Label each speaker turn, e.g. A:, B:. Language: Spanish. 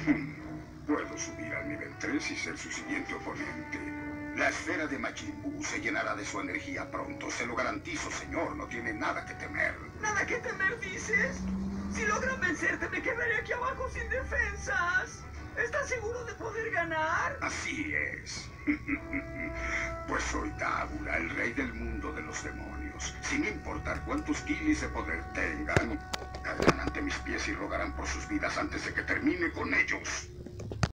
A: Puedo subir al nivel 3 y ser su siguiente oponente. La esfera de Majin Buu se llenará de su energía pronto. Se lo garantizo, señor. No tiene nada que temer.
B: ¿Nada que temer, dices? Si logran vencerte, me quedaré aquí abajo sin defensas. ¿Estás seguro de poder ganar?
A: Así es. Pues soy Dagura, el rey del mundo de los demonios. Sin importar cuántos kilis de poder tengan, caerán ante mis pies y rogarán por sus vidas antes de que termine con ellos.